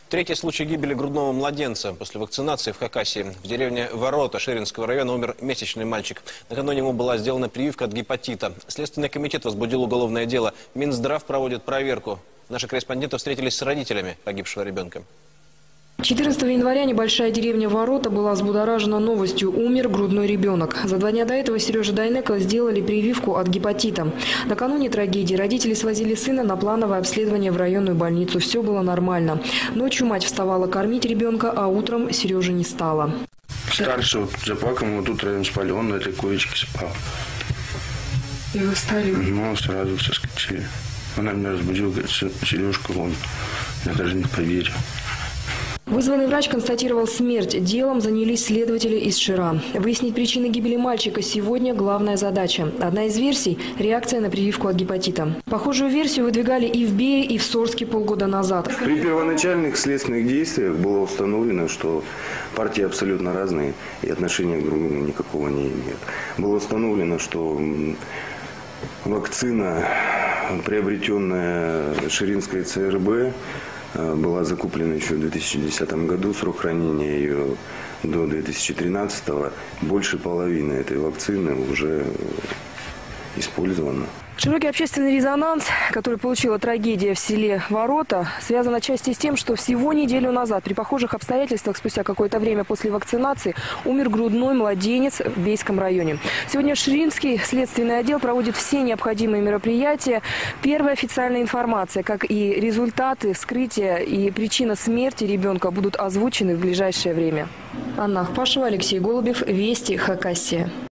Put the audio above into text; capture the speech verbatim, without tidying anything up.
Третий случай гибели грудного младенца после вакцинации в Хакасии. В деревне Ворота Ширинского района умер месячный мальчик. Накануне ему была сделана прививка от гепатита. Следственный комитет возбудил уголовное дело. Минздрав проводит проверку. Наши корреспонденты встретились с родителями погибшего ребенка. четырнадцатого января небольшая деревня Ворота была взбудоражена новостью: умер грудной ребенок. За два дня до этого Сереже Дайнеко сделали прививку от гепатита. Накануне трагедии родители свозили сына на плановое обследование в районную больницу. Все было нормально. Ночью мать вставала кормить ребенка, а утром Сережи не стало. Старший вот заплакал, мы тут рядом спали, он на этой коечке спал. И вы встали? Ну, сразу соскочили. Она меня разбудила, говорит: Сережка, вон. Я даже не поверил. Вызванный врач констатировал смерть. Делом занялись следователи из Шира. Выяснить причины гибели мальчика сегодня главная задача. Одна из версий – реакция на прививку от гепатита. Похожую версию выдвигали и в Бее, и в Сорске полгода назад. При первоначальных следственных действиях было установлено, что партии абсолютно разные и отношения к друг другу никакого не имеют. Было установлено, что вакцина, приобретенная Ширинской ЦРБ, была закуплена еще в две тысячи десятом году, срок хранения ее до две тысячи тринадцатого. Больше половины этой вакцины уже использовано. Широкий общественный резонанс, который получила трагедия в селе Ворота, связан отчасти с тем, что всего неделю назад при похожих обстоятельствах, спустя какое-то время после вакцинации, умер грудной младенец в Бейском районе. Сегодня Ширинский следственный отдел проводит все необходимые мероприятия. Первая официальная информация, как и результаты вскрытия и причина смерти ребенка, будут озвучены в ближайшее время. Анна Ахпашева, Алексей Голубев, Вести, Хакасия.